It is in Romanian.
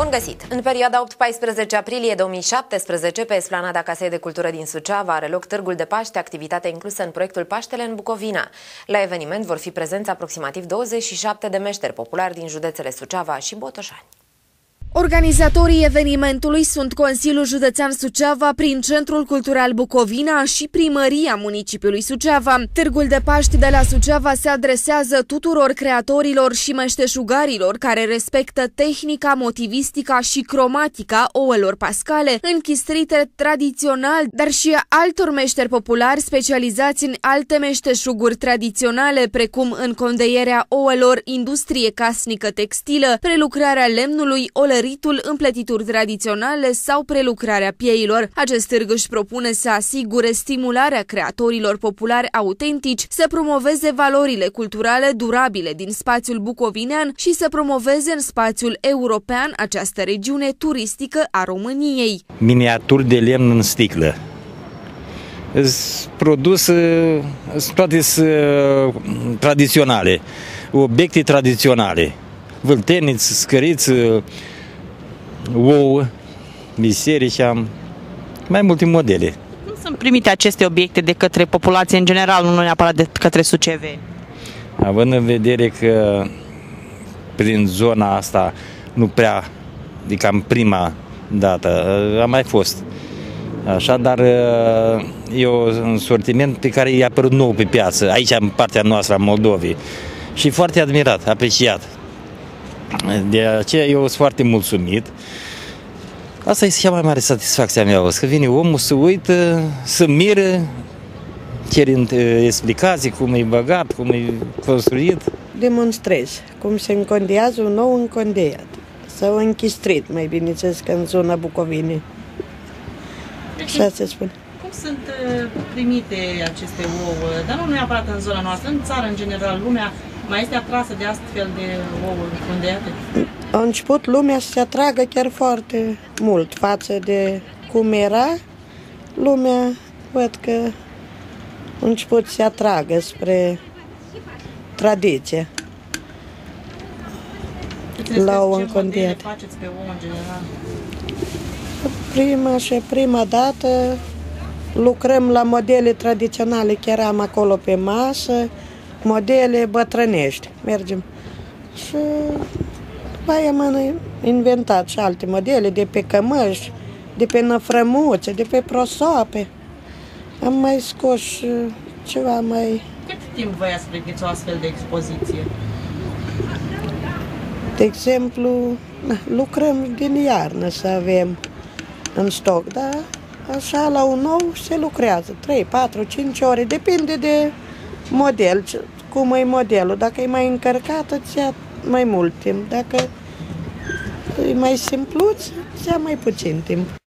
Bun găsit! În perioada 8-14 aprilie 2017, pe esplanada Casei de Cultură din Suceava are loc Târgul de Paște, activitate inclusă în proiectul Paștele în Bucovina. La eveniment vor fi prezenți aproximativ 27 de meșteri populari din județele Suceava și Botoșani. Organizatorii evenimentului sunt Consiliul Județean Suceava prin Centrul Cultural Bucovina și Primăria Municipiului Suceava. Târgul de Paști de la Suceava se adresează tuturor creatorilor și meșteșugarilor care respectă tehnica, motivistica și cromatica ouălor pascale, închistrite tradițional, dar și altor meșteri populari specializați în alte meșteșuguri tradiționale, precum încondeierea ouălor, industrie casnică textilă, prelucrarea lemnului, olăritul, împletituri tradiționale sau prelucrarea pieilor. Acest târg își propune să asigure stimularea creatorilor populari autentici, să promoveze valorile culturale durabile din spațiul bucovinean și să promoveze în spațiul european această regiune turistică a României. Miniaturi de lemn în sticlă. Produse toate tradiționale, obiecte tradiționale, vâlteniți, scăriți, ouă, biserici, am mai multe modele. Cum sunt primite aceste obiecte de către populație în general, nu neapărat de către suceveni? Având în vedere că prin zona asta nu prea, adică în prima dată, a mai fost așa, dar e un sortiment pe care i-a apărut nou pe piață, aici în partea noastră a Moldovei, și foarte admirat, apreciat. De aceea eu sunt foarte mulțumit. Asta este cea mai mare satisfacție a mea, că vine omul să uită, să miră, cerând explicații, cum e băgat, cum e construit. Demonstrez cum se încondează un nou încondeiat, sau închistrit, mai bine zis, că în zona Bucovinei. Așa se spune. Cum sunt primite aceste ouă, dar nu neapărat în zona noastră, în țară, în general, lumea mai este atrasă de astfel de ouă încondeiate? A început lumea să se atragă chiar foarte mult față de cum era. Lumea, văd că a început să se atragă spre tradiție. La ouă încondeiate. Ce faceți pe ouă în general? Prima dată lucrăm la modele tradiționale, chiar am acolo pe masă, modele bătrânești, mergem. Și după aia am inventat și alte modele, de pe cămăși, de pe năfrămuțe, de pe prosoape. Am mai scos ceva mai... Cât timp voia să pregătiți o astfel de expoziție? De exemplu, lucrăm din iarnă să avem în stoc, dar așa la un nou se lucrează 3, 4, 5 ore, depinde de model, cum e modelul. Dacă e mai încărcat, îți ia mai mult timp. Dacă e mai simplu, îți ia mai puțin timp.